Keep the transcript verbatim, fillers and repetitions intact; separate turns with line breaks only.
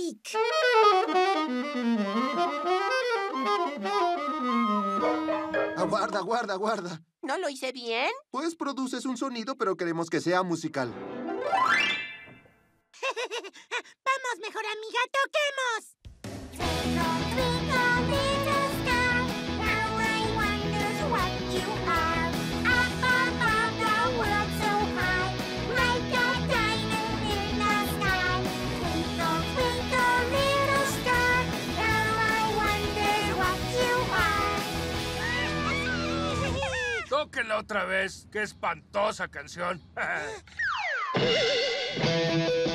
Rick.
Aguarda, aguarda, aguarda.
¿No lo hice bien?
Pues produces un sonido, pero queremos que sea musical.
Vamos, mejor amiga, toquemos.
Tóquenla otra vez. ¡Qué espantosa canción!